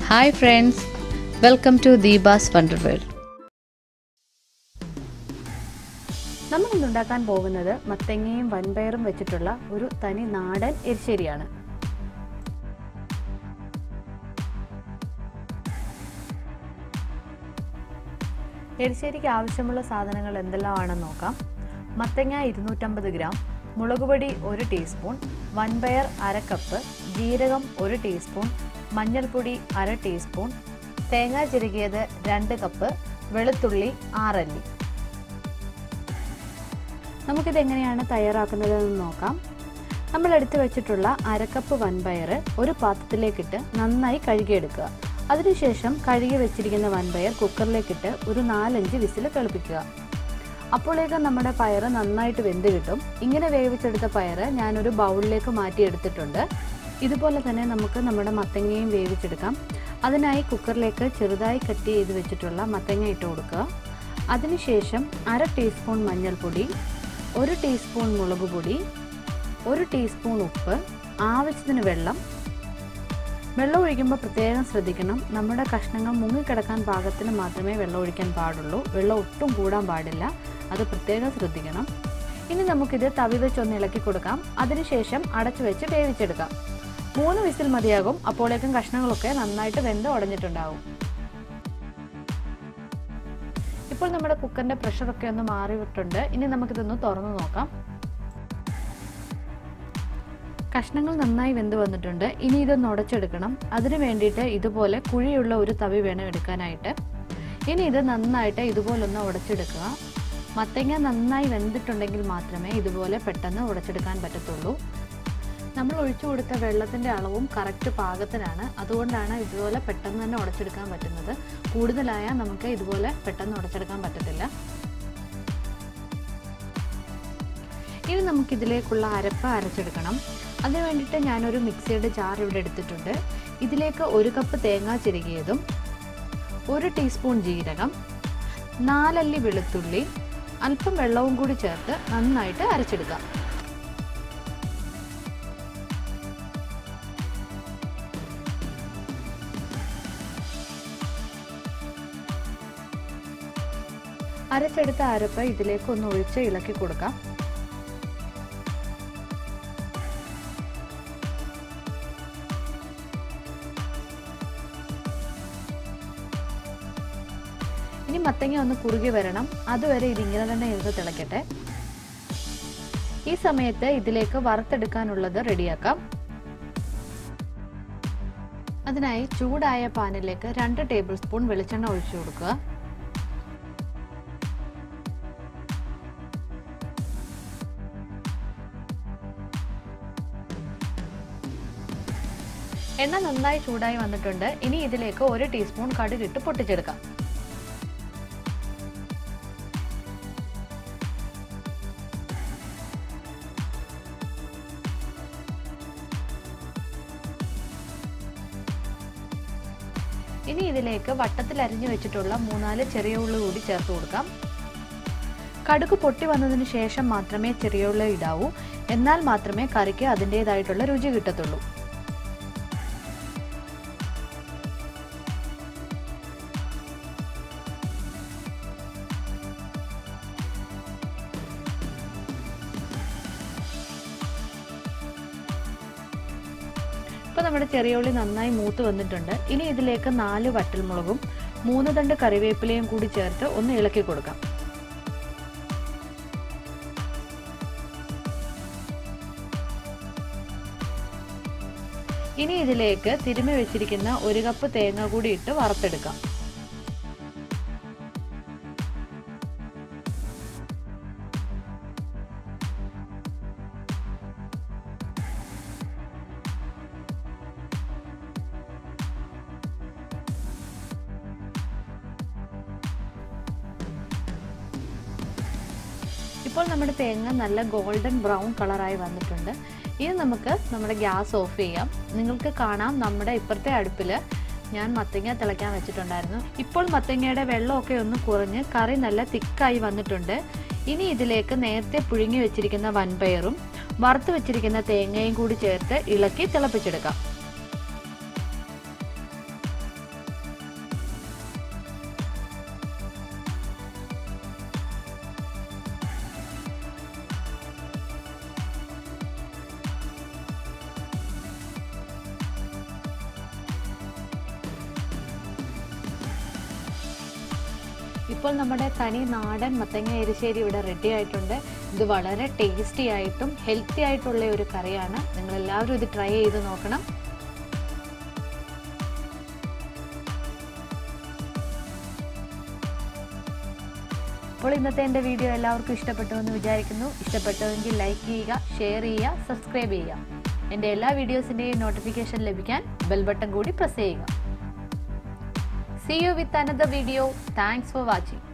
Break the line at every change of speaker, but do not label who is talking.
Hi friends, welcome to Deepa's Wonderworld.
നമ്മൾ ഇന്ന് ഉണ്ടാക്കാൻ പോകുന്നത് മത്തങ്ങയും വൻപയറും വെച്ചിട്ടുള്ള ഒരു തനി നാടൻ എരിശ്ശേരിയാണ്. എരിശ്ശേരിക്ക് ആവശ്യമുള്ള സാധനങ്ങൾ എന്തെല്ലാമാണെന്ന് നോക്കാം. മത്തങ്ങ 250 ഗ്രാം, മുളകുപൊടി 1 ടീസ്പൂൺ, വൻപയർ 1/2 കപ്പ്, ജീരകം 1 ടീസ്പൂൺ, മഞ്ഞൾപ്പൊടി 1/2 ടീസ്പൂൺ, തേങ്ങ ചിരകിയത് 2 കപ്പ്, വെളുത്തുള്ളി 6 അല്ലി. നമുക്കിതെങ്ങനെയാണ് തയ്യാറാക്കുന്നതെന്ന് നോക്കാം. നമ്മൾ എടുത്തു വെച്ചിട്ടുള്ള 1/2 കപ്പ് വൻപയർ ഒരു പാത്രത്തിലേക്കിട്ട് നന്നായി കഴുകിയെടുക്കുക. അതിനുശേഷം കഴുകി വെച്ചിരിക്കുന്ന വൻപയർ കുക്കറിലേക്കിട്ട് ഒരു 4-5 വിസിൽ തിളപ്പിക്കുക. അപ്പോഴേക്കും നമ്മുടെ പയർ നന്നായിട്ട് വെന്ത് കിട്ടും. ഇങ്ങനെ വേവിച്ചെടുത്ത പയർ ഞാനൊരു ബൗളിലേക്ക് മാറ്റിയെടുത്തിട്ടുണ്ട്. ഇതുപോലെ തന്നെ നമുക്ക് നമ്മുടെ മത്തങ്ങയും വേവിച്ചെടുക്കാം. അതിനായി കുക്കറിലേക്ക് ചെറുതായി കട്ട് ചെയ്ത് വെച്ചിട്ടുള്ള മത്തങ്ങ ഇട്ട് കൊടുക്കുക. അതിനുശേഷം 1/2 ടീസ്പൂൺ മഞ്ഞൾപ്പൊടി, 1 ടീസ്പൂൺ മുളക് പൊടി, 1 ടീസ്പൂൺ ഉപ്പ്, ആവശ്യത്തിന് വെള്ളം ഒഴിക്കുമ്പോൾ പ്രത്യേകം ശ്രദ്ധിക്കണം. നമ്മുടെ കഷ്ണങ്ങൾ മുങ്ങിക്കിടക്കാൻ പാകത്തിന് മാത്രമേ വെള്ളം ഒഴിക്കാൻ പാടുള്ളൂ. വെള്ളം ഒട്ടും കൂടാൻ പാടില്ല, അത് പ്രത്യേകം ശ്രദ്ധിക്കണം. ഇനി നമുക്കിത് തവി വെച്ചൊന്ന് ഇളക്കി കൊടുക്കാം. അതിനുശേഷം അടച്ചു വെച്ച് വേവിച്ചെടുക്കാം. 3 വിസിൽ മതിയാകും. അപ്പോഴേക്കും കഷ്ണങ്ങളൊക്കെ നന്നായിട്ട് വെന്ത് ഉടഞ്ഞിട്ടുണ്ടാവും. ഇപ്പോൾ നമ്മുടെ കുക്കറിന്റെ പ്രഷറൊക്കെ ഒന്ന് മാറിയിട്ടുണ്ട്. ഇനി നമുക്കിതൊന്ന് തുറന്നു നോക്കാം. കഷ്ണങ്ങൾ നന്നായി വെന്ത് വന്നിട്ടുണ്ട്. ഇനി ഇതൊന്ന് ഉടച്ചെടുക്കണം. അതിനു വേണ്ടിയിട്ട് ഇതുപോലെ കുഴിയുള്ള ഒരു തവി വേണം എടുക്കാനായിട്ട്. ഇനി ഇത് നന്നായിട്ട് ഇതുപോലൊന്ന് ഉടച്ചെടുക്കുക. മത്തങ്ങ നന്നായി വെന്തിട്ടുണ്ടെങ്കിൽ മാത്രമേ ഇതുപോലെ പെട്ടെന്ന് ഉടച്ചെടുക്കാൻ പറ്റത്തുള്ളൂ. നമ്മൾ ഒഴിച്ചു കൊടുത്ത വെള്ളത്തിൻ്റെ അളവും കറക്റ്റ് പാകത്തിനാണ്. അതുകൊണ്ടാണ് ഇതുപോലെ പെട്ടെന്ന് തന്നെ ഉടച്ചെടുക്കാൻ പറ്റുന്നത്. കൂടുതലായാൽ നമുക്ക് ഇതുപോലെ പെട്ടെന്ന് ഉടച്ചെടുക്കാൻ പറ്റത്തില്ല. ഇനി നമുക്കിതിലേക്കുള്ള അരപ്പ് അരച്ചെടുക്കണം. അതിന് വേണ്ടിയിട്ട് ഞാനൊരു മിക്സിയുടെ ജാർ ഇവിടെ എടുത്തിട്ടുണ്ട്. ഇതിലേക്ക് 1 കപ്പ് തേങ്ങ ചിരകിയതും, 1 ടീസ്പൂൺ ജീരകം, 4 അല്ലി വെളുത്തുള്ളി, അല്പം വെള്ളവും കൂടി ചേർത്ത് നന്നായിട്ട് അരച്ചെടുക്കാം. അരച്ചെടുത്ത അരപ്പ് ഇതിലേക്ക് ഒന്ന് ഒഴിച്ച് ഇളക്കി കൊടുക്കാം. ഇനി മത്തങ്ങ ഒന്ന് കുറുകി വരണം. അതുവരെ ഇതിങ്ങനെ തന്നെ ഇരുന്ന് തിളക്കട്ടെ. ഈ സമയത്ത് ഇതിലേക്ക് വറുത്തെടുക്കാനുള്ളത് റെഡിയാക്കാം. അതിനായി ചൂടായ പാനിലേക്ക് 2 ടേബിൾ സ്പൂൺ വെളിച്ചെണ്ണ ഒഴിച്ചു കൊടുക്കുക. എണ്ണ നന്നായി ചൂടായി വന്നിട്ടുണ്ട്. ഇനി ഇതിലേക്ക് 1 ടീസ്പൂൺ കടുകിട്ട് പൊട്ടിച്ചെടുക്കാം. ഇനി ഇതിലേക്ക് വട്ടത്തിൽ അരിഞ്ഞു വെച്ചിട്ടുള്ള 3-4 ചെറിയ ഉള്ളി കൂടി ചേർത്ത് കൊടുക്കാം. കടുക് പൊട്ടി വന്നതിന് ശേഷം മാത്രമേ ചെറിയ ഉള്ളി ഇടാവൂ. എന്നാൽ മാത്രമേ കറിക്ക് അതിൻ്റെതായിട്ടുള്ള രുചി കിട്ടത്തുള്ളൂ. ഇപ്പോൾ നമ്മുടെ ചെറിയ ഉള്ളി നന്നായി മൂത്ത് വന്നിട്ടുണ്ട്. ഇനി ഇതിലേക്ക് 4 വറ്റൽമുളകും 3 തണ്ട് കറിവേപ്പിലയും കൂടി ചേർത്ത് ഒന്ന് ഇളക്കി കൊടുക്കാം. ഇനി ഇതിലേക്ക് തിരുമ്മി വെച്ചിരിക്കുന്ന 1 കപ്പ് തേങ്ങ കൂടി ഇട്ട് വറുത്തെടുക്കാം. ഇപ്പോൾ നമ്മുടെ തേങ്ങ നല്ല ഗോൾഡൻ ബ്രൗൺ കളറായി വന്നിട്ടുണ്ട്. ഇനി നമുക്ക് നമ്മുടെ ഗ്യാസ് ഓഫ് ചെയ്യാം. നിങ്ങൾക്ക് കാണാം നമ്മുടെ ഇപ്പുറത്തെ അടുപ്പിൽ ഞാൻ മത്തങ്ങ തിളയ്ക്കാൻ വെച്ചിട്ടുണ്ടായിരുന്നു. ഇപ്പോൾ മത്തങ്ങയുടെ വെള്ളമൊക്കെ ഒന്ന് കുറഞ്ഞ് കറി നല്ല തിക്കായി വന്നിട്ടുണ്ട്. ഇനി ഇതിലേക്ക് നേരത്തെ പുഴുങ്ങി വെച്ചിരിക്കുന്ന വൻപയറും വറുത്ത് വെച്ചിരിക്കുന്ന തേങ്ങയും കൂടി ചേർത്ത് ഇളക്കി തിളപ്പിച്ചെടുക്കാം. ഇപ്പോൾ നമ്മുടെ തനി നാടൻ മത്തങ്ങ എരിശ്ശേരി ഇവിടെ റെഡി ആയിട്ടുണ്ട്. ഇത് വളരെ ടേസ്റ്റി ആയിട്ടും ഹെൽത്തി ആയിട്ടുള്ള ഒരു കറിയാണ്. നിങ്ങൾ എല്ലാവരും ഇത് ട്രൈ ചെയ്ത് നോക്കണം. അപ്പോൾ ഇന്നത്തെ എൻ്റെ വീഡിയോ എല്ലാവർക്കും ഇഷ്ടപ്പെട്ടു എന്ന് വിചാരിക്കുന്നു. ഇഷ്ടപ്പെട്ടുവെങ്കിൽ ലൈക്ക് ചെയ്യുക, ഷെയർ ചെയ്യുക, സബ്സ്ക്രൈബ് ചെയ്യുക. എൻ്റെ എല്ലാ വീഡിയോസിൻ്റെയും നോട്ടിഫിക്കേഷൻ ലഭിക്കാൻ ബെൽ ബട്ടൺ കൂടി പ്രസ് ചെയ്യുക. See you with another video. Thanks for watching.